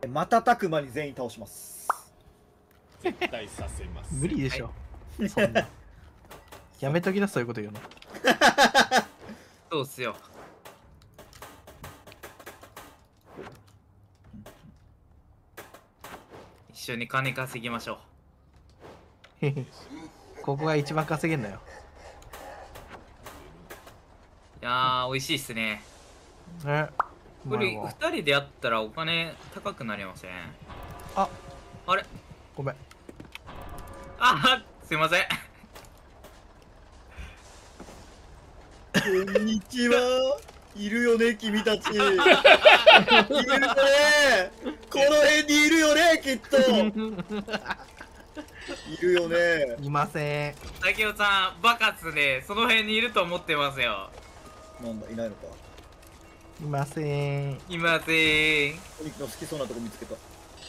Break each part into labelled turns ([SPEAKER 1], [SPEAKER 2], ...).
[SPEAKER 1] 瞬く間に全員倒します。
[SPEAKER 2] 絶対させます。
[SPEAKER 3] 無理でしょ。そんな。やめときな、そういうこと言うの。
[SPEAKER 4] そうっすよ。一緒に金稼ぎましょう。
[SPEAKER 3] ここが一番稼げんのよ。
[SPEAKER 4] いやー、美味しいっすね。
[SPEAKER 3] ね。
[SPEAKER 4] これ2人でやったらお金高くなりません？
[SPEAKER 3] あ、
[SPEAKER 4] あれ？
[SPEAKER 3] ごめん。
[SPEAKER 4] あ、すいません。
[SPEAKER 1] こんにちは。いるよね、君たち。いるよね。この辺にいるよね、きっと。いるよね。
[SPEAKER 3] いません。
[SPEAKER 4] 竹雄さん、バカっすね。その辺にいると思ってますよ。
[SPEAKER 1] なんだ、いないのか。
[SPEAKER 3] いません。
[SPEAKER 4] いません。
[SPEAKER 1] お肉の好きそうなとこ見つけた。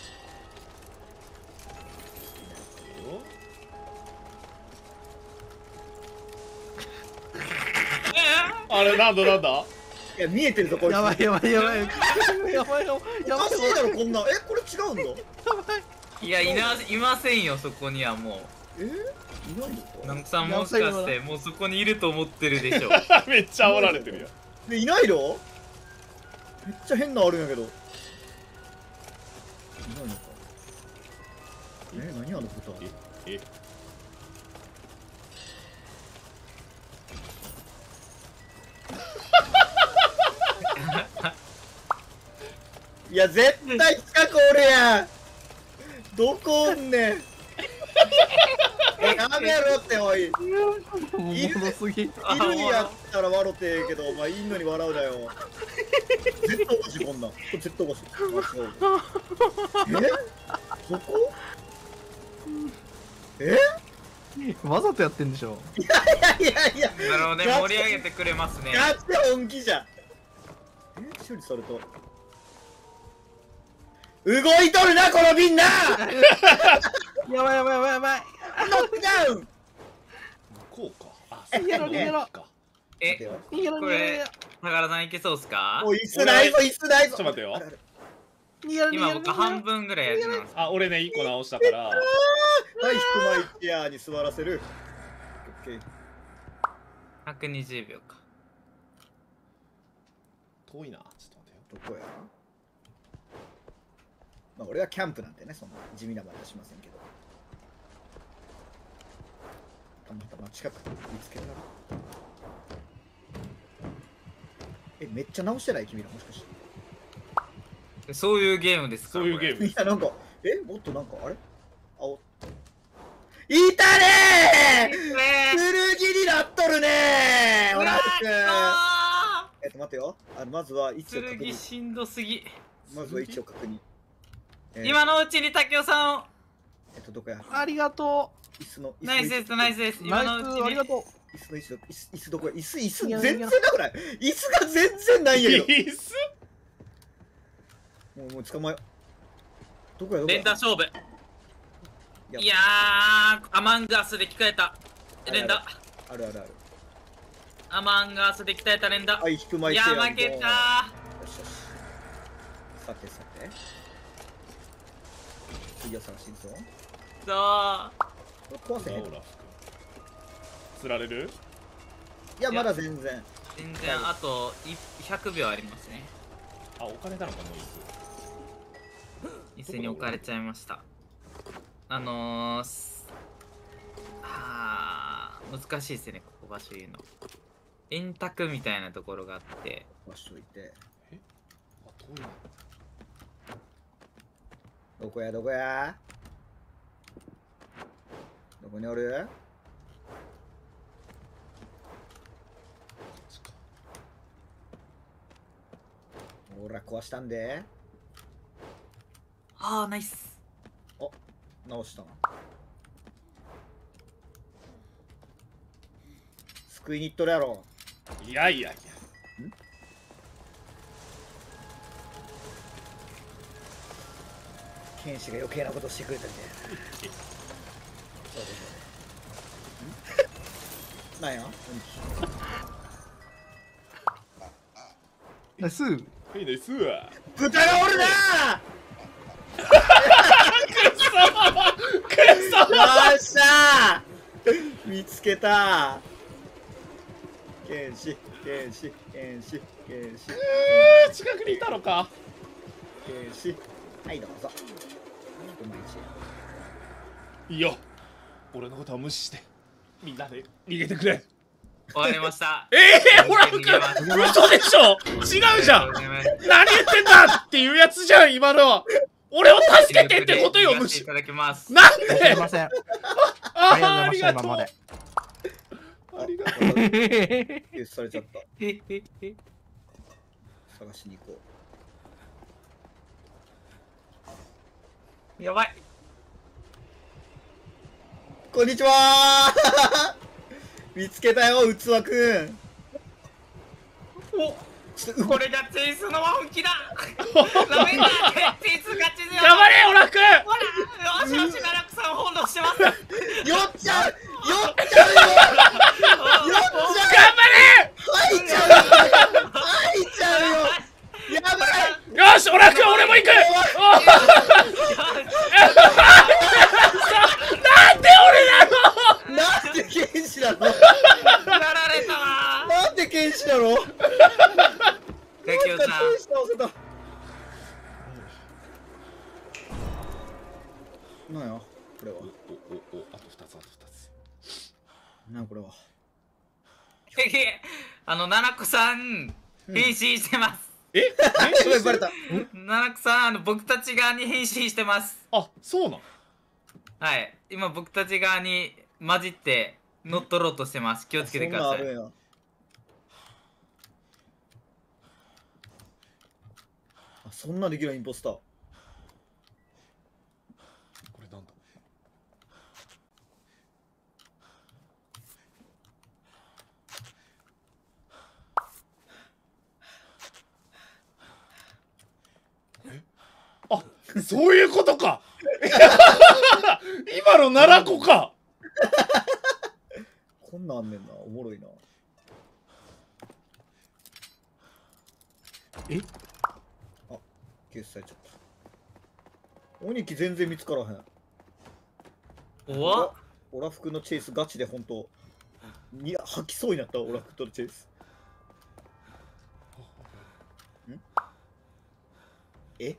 [SPEAKER 2] あれ、なんだなんだ。
[SPEAKER 1] いや、見えてるぞ、これ。
[SPEAKER 3] やばいやばいやばい。やばいよ。
[SPEAKER 1] おかしいだろ、こんな。これ違うんだ。
[SPEAKER 4] いや、いませんよ、そこにはも
[SPEAKER 1] いないのか。
[SPEAKER 4] う。なんかさん、もしかして、もうそこにいると思ってるでしょ。
[SPEAKER 2] めっちゃ煽られてるよ。
[SPEAKER 1] いないの？めっちゃ変なあるんやけど。いないのか。何あの豚。いや、絶対近くおるやん。どこおんねん。やめろっておい。いるにやったら笑ってええけど、お前いんのに笑うなよ。絶対おかしい、こんなん。絶対おかしい。どこ？
[SPEAKER 3] わざとやってんでしょ。
[SPEAKER 1] いや。
[SPEAKER 4] なるほどね、盛り上げてくれますね。
[SPEAKER 1] ガチ本気じゃん。処理された。動いとるな、このみんな。
[SPEAKER 3] やばいやばいやばいやばい。
[SPEAKER 1] ノックダウン。
[SPEAKER 2] 向こうか。あ、
[SPEAKER 3] 逃げろ逃げろ。逃げろ
[SPEAKER 4] これ、宝さんいけそうっすか？
[SPEAKER 1] もう椅子ないぞ、椅子ないぞ。
[SPEAKER 2] ちょっと待ってよ。
[SPEAKER 4] 今僕半分ぐらいやってます。
[SPEAKER 2] あ、俺ね、1個直したから。
[SPEAKER 1] はい、ヒクマイチェアに座らせる。オッケー。
[SPEAKER 4] 120秒か。
[SPEAKER 2] 遠いな。ちょっと待ってよ。
[SPEAKER 1] どこや。まあ、俺はキャンプなんてね、そんな地味なまではしませんけど。たまたま近く見つけられる。めっちゃ直してない君ら、もしかして。
[SPEAKER 4] そういうゲームですか？
[SPEAKER 2] そういうゲーム。
[SPEAKER 1] いや、なんか、もっとなんか、あれいたねー。剣になっとるねー。同じく。待ってよ。まずは位置を確認。
[SPEAKER 4] 剣しんどすぎ。
[SPEAKER 1] まずは位置を確認。
[SPEAKER 4] 今のうちに竹雄さんを。
[SPEAKER 1] どこや。
[SPEAKER 3] ありがと
[SPEAKER 1] う。椅子の。
[SPEAKER 4] ナイスです、ナイスです。今のうちに。
[SPEAKER 3] ありがとう。
[SPEAKER 1] 椅子の位置、椅子どこや。椅子全然なくない？椅子が全然ないんやけど。
[SPEAKER 2] 椅子？
[SPEAKER 1] もう捕まえ。どこや。
[SPEAKER 4] 連打勝負。いやー、アマンガースで鍛えた連打。
[SPEAKER 1] ある。
[SPEAKER 4] アマンガースで鍛えた連打。
[SPEAKER 1] はい、引く前。
[SPEAKER 4] いや、負けたー。よしよし。
[SPEAKER 1] さて。次を探していくぞ。
[SPEAKER 4] そう。
[SPEAKER 1] 壊せへん。
[SPEAKER 2] 釣られる？
[SPEAKER 1] いや、まだ全然。
[SPEAKER 4] あと100秒ありますね。
[SPEAKER 2] あ、お金なのかな、
[SPEAKER 4] 椅子に置かれちゃいました。難しいですね、ここ場所言うの。円卓みたいなところがあって。
[SPEAKER 1] 場所いて。
[SPEAKER 2] 遠いな。
[SPEAKER 1] どこや。どこにおる？ほら、壊したんで。
[SPEAKER 4] ああ、ナイス。
[SPEAKER 1] 直したな。救いに行っとるやろ。
[SPEAKER 2] いや。
[SPEAKER 1] 剣士が余計なことしてくれたみたいな。なんや？
[SPEAKER 3] ナイス。
[SPEAKER 2] いいですわ。
[SPEAKER 1] 豚がおるなっしゃー見つけた剣士剣士剣士剣士
[SPEAKER 2] 近くにいたのか。
[SPEAKER 1] 剣士はいどうぞうまいし
[SPEAKER 2] いいよ、俺のことは無視してみんなで逃げてくれ。
[SPEAKER 4] 終わりました。
[SPEAKER 2] オラフ君嘘でしょ。違うじゃん。何言ってんだっていうやつじゃん今の。俺を助けてってことよ。無視。
[SPEAKER 4] いただきます。
[SPEAKER 2] なん
[SPEAKER 3] すい
[SPEAKER 2] で。
[SPEAKER 3] ません。
[SPEAKER 2] あ
[SPEAKER 3] ありがとうございました
[SPEAKER 2] ありがとう。
[SPEAKER 3] 今まで。
[SPEAKER 1] 消されちゃった探しに行こ
[SPEAKER 4] やばい。
[SPEAKER 1] うこんにちは見つけたよ器くん
[SPEAKER 4] お、
[SPEAKER 1] ちょっと
[SPEAKER 4] これがチェイスの本気だ。ダメだ。チェイス勝ちだよ。
[SPEAKER 2] 頑張れオラフ君。
[SPEAKER 4] ほら、よしよし、奈落さん翻弄してます。
[SPEAKER 1] よっちゃうよっちゃうよよっちゃう
[SPEAKER 2] 頑張
[SPEAKER 1] 吐いちゃうよ吐いちゃうよやばい
[SPEAKER 2] れ。よしオラフ君俺も行く。なんで俺なの。
[SPEAKER 1] なんで剣士なの
[SPEAKER 4] やられたわ。
[SPEAKER 1] なんで剣士なの
[SPEAKER 4] ガキオさん。
[SPEAKER 1] 剣士倒せたなんやこれは
[SPEAKER 2] あと2つあと2つ。
[SPEAKER 1] なんこれは
[SPEAKER 4] 奈々子さん、変身してます。
[SPEAKER 2] え
[SPEAKER 1] やばいバレた
[SPEAKER 4] 奈々子さん、僕たち側に変身してます。
[SPEAKER 2] あそうなん。
[SPEAKER 4] はい、今僕たち側に混じって乗っ取ろうとしてます。気をつけてください。
[SPEAKER 1] そんなんあるんやあそんなんできるインポスター
[SPEAKER 2] これなんだ。あ、そういうことか。今の奈良子か。
[SPEAKER 1] こんなんあんねんなおもろいな
[SPEAKER 3] え
[SPEAKER 1] あ消されちゃった鬼木全然見つからへん
[SPEAKER 4] おわ
[SPEAKER 1] オラフ君のチェイスガチで本当に吐きそうになったオラフ君とのチェイスんえ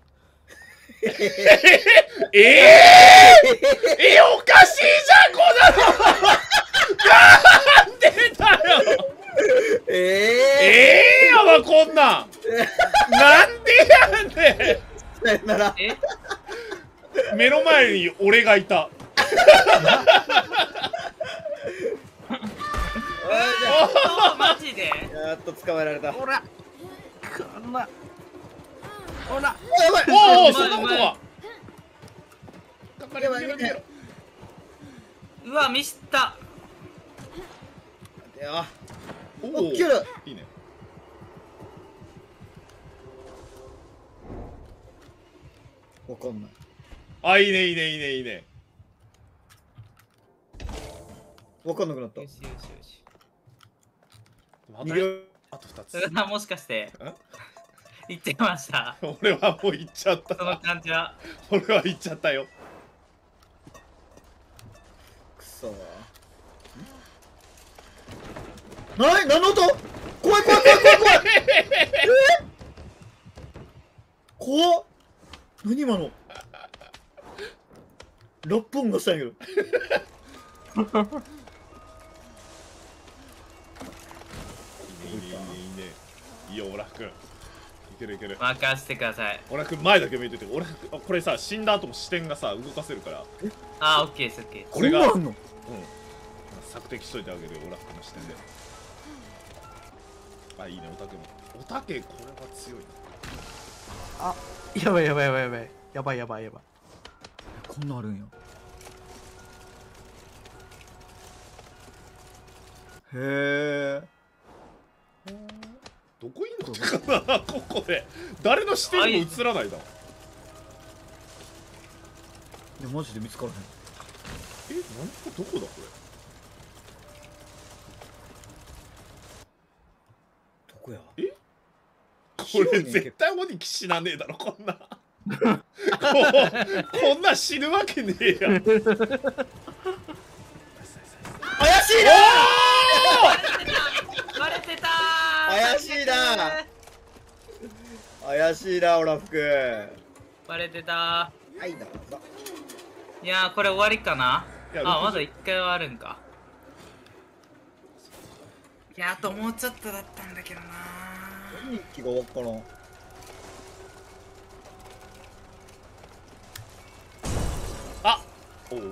[SPEAKER 2] おかしいじゃんこんなの。なんでだよ。やわこんなん。なんでやね
[SPEAKER 1] さよなら
[SPEAKER 4] え
[SPEAKER 2] ん。目の前に俺がいた。
[SPEAKER 4] マジで
[SPEAKER 1] やっと捕まえられた
[SPEAKER 3] ほらこんなほら
[SPEAKER 1] やばい
[SPEAKER 2] おおそんなことは。頑張れ
[SPEAKER 1] やばい
[SPEAKER 2] 逃げろ逃げろ。
[SPEAKER 4] うわ、ミスった
[SPEAKER 1] いや
[SPEAKER 2] お
[SPEAKER 1] オッケーだ
[SPEAKER 2] いいね。
[SPEAKER 1] わかんない
[SPEAKER 2] あいいねいいねいいねいいね。
[SPEAKER 1] わかんなくなった
[SPEAKER 4] よしよしよし。
[SPEAKER 2] あと
[SPEAKER 1] 逃げろ
[SPEAKER 2] あと2つ。
[SPEAKER 4] もしかして行っちゃいました。
[SPEAKER 2] 俺はもう行っちゃっ
[SPEAKER 4] その
[SPEAKER 2] た。
[SPEAKER 4] 感じは。
[SPEAKER 2] 俺は行っちゃったよ。
[SPEAKER 1] くそ何の音怖い怖い怖い怖い怖い怖っ何今の6分がしたんやけど
[SPEAKER 2] いいねいいねいいねいいよオラフ君。いけるいける。
[SPEAKER 4] 任せてください。
[SPEAKER 2] オラフ君前だけ見てて。オラフ君これさ死んだ後も視点がさ動かせるから。
[SPEAKER 4] あ、オッケーです、オッケー。
[SPEAKER 2] これが
[SPEAKER 1] こんなんあんの
[SPEAKER 2] 索敵しといてあげるよオラフ君の視点で。あいいねオタケも。オタケこれは強いな。
[SPEAKER 3] あやばいやばいやばいやばいやばいやばいやばい
[SPEAKER 1] こんなんあるんやへえ
[SPEAKER 2] どこいんのかなここで。誰の視点にも映らないだ。
[SPEAKER 1] いやマジで見つからへん
[SPEAKER 2] どこだこれ。
[SPEAKER 1] どこや
[SPEAKER 2] これ絶対鬼騎士なねえだろこんな。 こんなん死ぬわけねえやん。
[SPEAKER 1] 怪しいな。
[SPEAKER 4] バレてた
[SPEAKER 1] 怪しいな。怪しいな、オラフ君。
[SPEAKER 4] バレてた
[SPEAKER 1] はいどうぞ。
[SPEAKER 4] いやーこれ終わりかな。
[SPEAKER 2] いや
[SPEAKER 4] あまだ1回はあるんか。いやあともうちょっとだったんだけどな。
[SPEAKER 1] 日記がわからん。
[SPEAKER 2] あおお。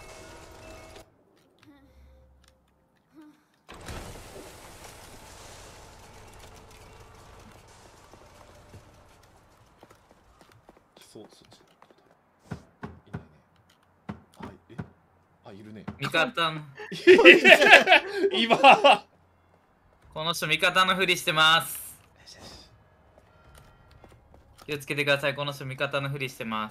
[SPEAKER 2] そうそっち。いないね。あいるね。
[SPEAKER 4] 味方の
[SPEAKER 2] 今。
[SPEAKER 4] この人味方のふりしてます。気をつけてください。この人味方のふりしてます。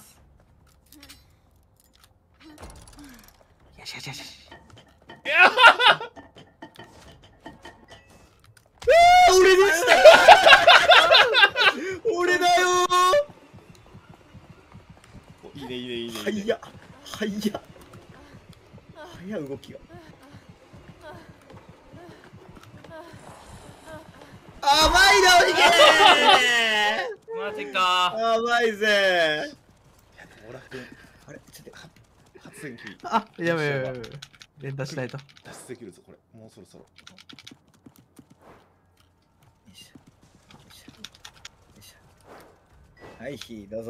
[SPEAKER 3] よしよしよし。
[SPEAKER 1] 俺でした。俺だよ
[SPEAKER 2] いいねいいねいいね。
[SPEAKER 1] ー。はやはやはや動きが。甘いな、おにげ
[SPEAKER 4] マジか
[SPEAKER 1] ー。甘いぜ。
[SPEAKER 2] オラフ君、
[SPEAKER 1] あれ、ちょっと。
[SPEAKER 2] 発電機
[SPEAKER 3] あ、やべやべやべ。連打しないと。
[SPEAKER 2] 脱出できるぞこれ。もうそろそろ。
[SPEAKER 1] よいしょよいしょよいしょ。はい、ひどうぞ。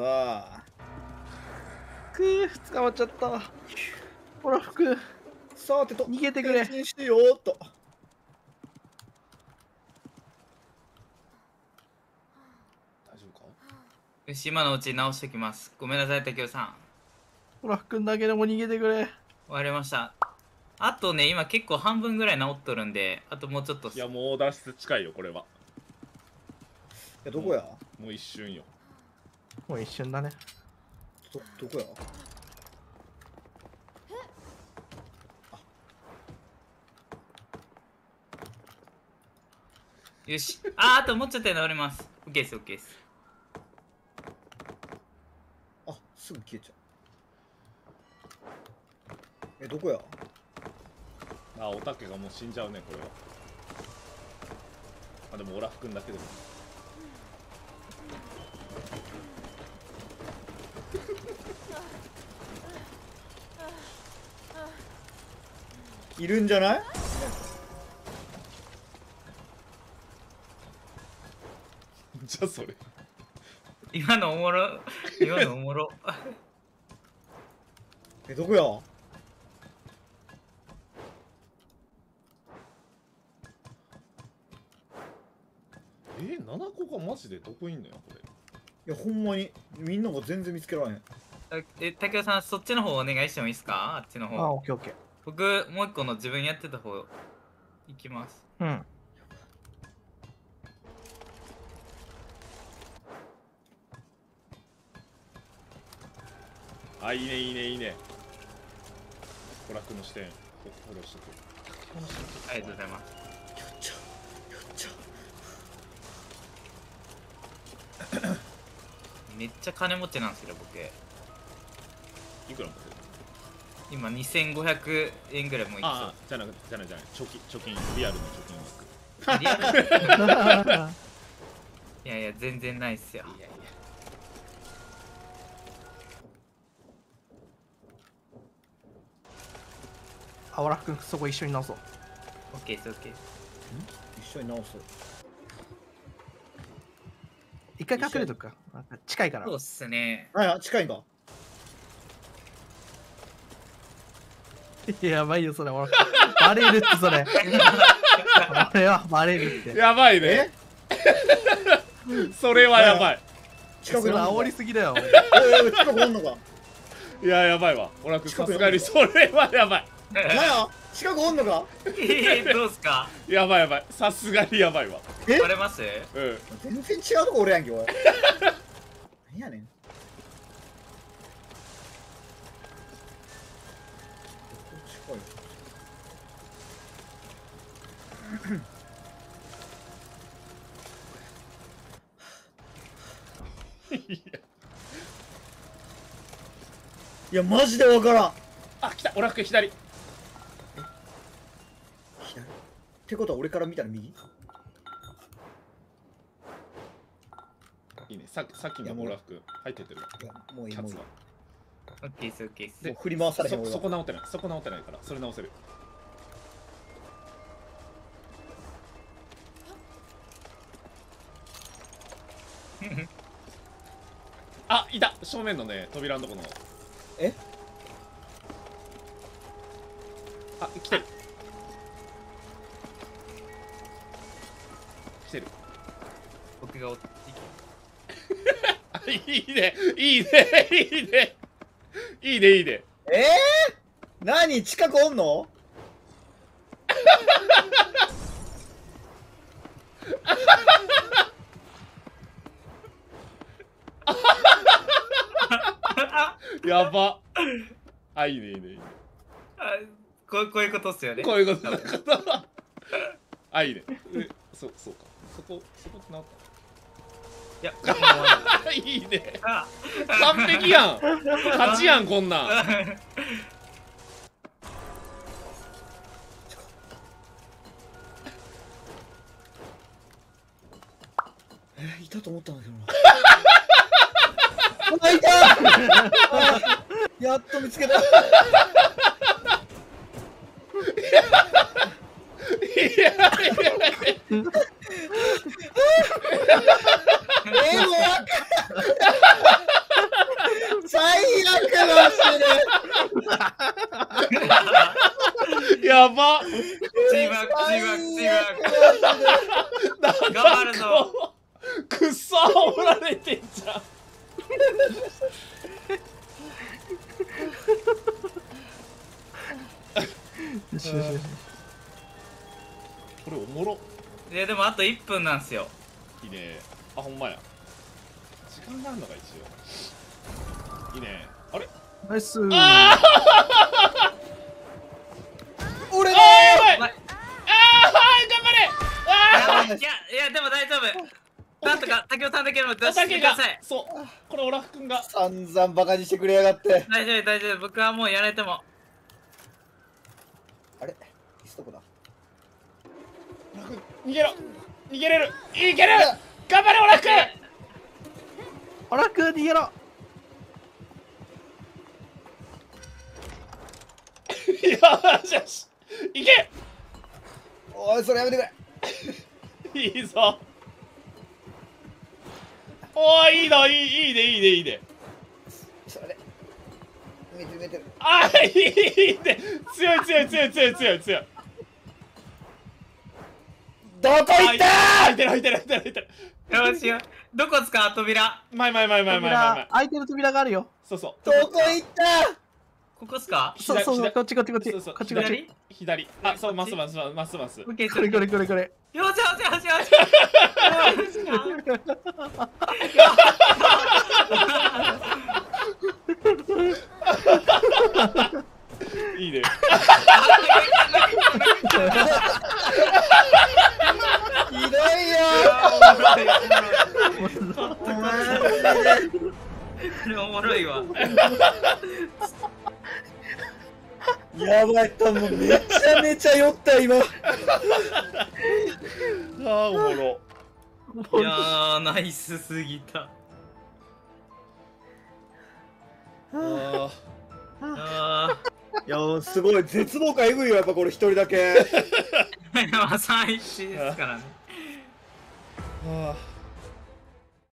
[SPEAKER 3] 捕まっちゃった。オラフ君、
[SPEAKER 1] さてと、
[SPEAKER 3] 逃げてくれ。
[SPEAKER 1] 変身してよーっと。
[SPEAKER 2] 大丈夫か？
[SPEAKER 4] よし今のうちに直してきます。ごめんなさい竹雄さん。
[SPEAKER 3] オラフ君だけでも逃げてくれ。
[SPEAKER 4] 終わりました。あとね今結構半分ぐらい治っとるんであともうちょっとっす。
[SPEAKER 2] いやもう脱出近いよこれは。
[SPEAKER 1] どこや
[SPEAKER 2] もう一瞬よ。
[SPEAKER 3] もう一瞬だね。
[SPEAKER 1] どこや
[SPEAKER 4] よしあともうちょっとで治ります。 OK です OK です。
[SPEAKER 1] あ、すぐ消えちゃう。どこや
[SPEAKER 2] あ、おたけがもう死んじゃうねこれは。あ、でもオラフ君だけでも。
[SPEAKER 1] いるんじゃない
[SPEAKER 2] じゃあそれ。
[SPEAKER 4] 今のおもろ今のおもろ
[SPEAKER 1] どこや
[SPEAKER 2] 7個がマジでどこいんのよこれ。
[SPEAKER 1] いや、ほんまに、みんなが全然見つけられへん。
[SPEAKER 4] 竹雄さんそっちの方お願いしてもいいですか。あっちの
[SPEAKER 3] あ、
[SPEAKER 4] 方
[SPEAKER 3] オッケーオッケ
[SPEAKER 4] 僕もう一個の自分やってた方行きます。
[SPEAKER 3] ー。うん。
[SPEAKER 2] あ、いいねいいねいいね。オラフの視点フォローしとく。
[SPEAKER 4] ありがとうございます。
[SPEAKER 1] よっちゃよっちゃ
[SPEAKER 4] めっちゃ金持ちなんですけど僕
[SPEAKER 2] いくら持ってる？
[SPEAKER 4] 今2500円ぐらいもういき
[SPEAKER 2] ああ、じゃない貯金リアルの貯金額。
[SPEAKER 4] そうリアルいやいや全然ないっすよ。
[SPEAKER 2] いやいや。
[SPEAKER 3] あ、オラフ君、そこ一緒に直そう。
[SPEAKER 4] オッケーです OK です。
[SPEAKER 1] 一緒に直そう。
[SPEAKER 3] 一回隠れとくか。なんか近いから
[SPEAKER 4] そう。っすね。
[SPEAKER 1] あ、近いんか
[SPEAKER 3] やばいよ、それ。オラフ君バレるって、それ。俺はバレるって。
[SPEAKER 2] やばいね。それはやばい。
[SPEAKER 3] それ
[SPEAKER 1] 近くにおんのか
[SPEAKER 3] 煽りすぎだよ。
[SPEAKER 1] 近くおんのか
[SPEAKER 2] いややばいわ。オラフさすがにそれはやばい。
[SPEAKER 1] なんや近くおんのか
[SPEAKER 4] どうっすか。
[SPEAKER 2] やばいやばい。さすがにやばいわ。
[SPEAKER 4] バレます。
[SPEAKER 2] うん。
[SPEAKER 1] 全然違うとこ俺やんけ、おい。何やねん。近い。 いやマジでわからん。
[SPEAKER 2] あ、来た。オラフ君左。
[SPEAKER 1] 左ってことは俺から見たら右。
[SPEAKER 2] いいね。さっきのオラフ君入ってってるわ。
[SPEAKER 1] いやもういいもういい。
[SPEAKER 2] キャッツは。
[SPEAKER 4] オッケーですオッケーです。
[SPEAKER 1] もう振り回されへん俺は。
[SPEAKER 2] そこ直ってない。そこ直ってないから、それ直せる。あ、いた。正面のね、扉のとこの。
[SPEAKER 1] え？
[SPEAKER 2] あ、来てる。来てる。
[SPEAKER 4] 僕が追っていき
[SPEAKER 2] いいね、いいね、いいね。いいね、いいね。
[SPEAKER 1] 何近くおんの？
[SPEAKER 2] やば。あ、いいね、いいね、いいね。
[SPEAKER 4] こういうことっすよね。
[SPEAKER 2] こういうことだから。あ、いいね。そうか。そこって直っ
[SPEAKER 4] いや、
[SPEAKER 2] た。いいね。完璧やん。勝ちやん、こんなん。
[SPEAKER 1] いたと思ったんだけどな。あ、いたやっと見つけた。
[SPEAKER 2] いや
[SPEAKER 1] もう最悪だしね。
[SPEAKER 2] やば。
[SPEAKER 4] チームワーク。頑張るぞ。
[SPEAKER 2] くっそ煽られてんじゃん。
[SPEAKER 3] よしよしよし。
[SPEAKER 2] これおもろ。
[SPEAKER 4] いやでもあと1分なんすよ。
[SPEAKER 2] いいね。あ、ほんまや。時間があるのか、一応。いいね。あれ？
[SPEAKER 3] ナイス。
[SPEAKER 2] あ
[SPEAKER 1] 俺
[SPEAKER 2] あ、やばい。
[SPEAKER 4] ま
[SPEAKER 2] 頑張れ。
[SPEAKER 4] いやでも大丈夫。なんとか竹雄さんだけでも出して
[SPEAKER 2] 竹が
[SPEAKER 4] ください。
[SPEAKER 2] そう。これオラフ君が。
[SPEAKER 1] 散々バカにしてくれやがって。
[SPEAKER 4] 大丈夫。僕はもうやられても。
[SPEAKER 1] あれピストコだ。
[SPEAKER 2] オラフ君逃げろ。逃げれる。いける。頑張れオラフ君。
[SPEAKER 3] オラフ君逃げろ。
[SPEAKER 2] よしよし。いけ。
[SPEAKER 1] おいそれやめてくれ。
[SPEAKER 2] いいぞ。おー、いいの、いいね。
[SPEAKER 1] それ見てる。
[SPEAKER 2] あー、いいね。強い。
[SPEAKER 1] どこ行った
[SPEAKER 2] 開いてる。
[SPEAKER 4] よしよ。どこ使う扉？
[SPEAKER 2] 前。
[SPEAKER 3] 扉、開いてる扉があるよ。
[SPEAKER 2] そう。
[SPEAKER 1] どこ行った
[SPEAKER 4] ここっすか？
[SPEAKER 3] そう、こっち。
[SPEAKER 2] そう
[SPEAKER 3] こっち。
[SPEAKER 2] 左。あ、そう、ます。
[SPEAKER 4] オッケー
[SPEAKER 3] これ。
[SPEAKER 4] よし。
[SPEAKER 2] いいね。
[SPEAKER 1] ひどいよ
[SPEAKER 4] おもろいわ。
[SPEAKER 1] やばいともうめちゃめちゃ酔った今。
[SPEAKER 2] あー、おもろ。
[SPEAKER 4] いやーナイスすぎた。
[SPEAKER 2] あ
[SPEAKER 1] いやすごい絶望感えぐいよやっぱこれ一人だけ。
[SPEAKER 4] まあ3-1ですからね。
[SPEAKER 2] ー。